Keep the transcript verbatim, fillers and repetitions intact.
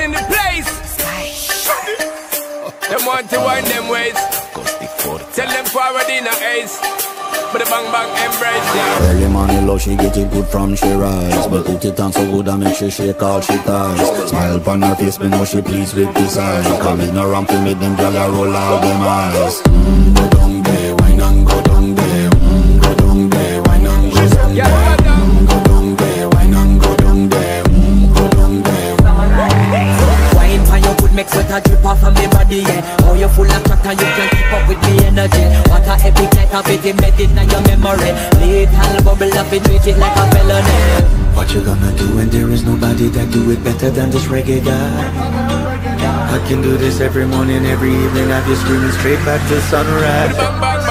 in the place. Them want to wind them ways. Tell them forward in a ace. But the bang bang embrace, yeah. Early morning love, she get it good from she rise. But put it on so good I make she shake all she ties. Smile upon her face, me know she pleased with this eye. Come in around to make them gyal roll out them eyes. Mmm, go down there, wine and go down there. Mmm, go down there, wine and go down there. Mmm, go down there, wine and go down there. Mmm, go down there. Wine for your good make sweat a drip off of me body, yeah. Oh, you full of crack and you can keep up with me energy. What a epic night of it embedded in your memory. Little bubble up and treat it like a felony. What you gonna do when there is nobody that do it better than this reggae guy? I can do this every morning, every evening. Have you screaming straight back to sunrise.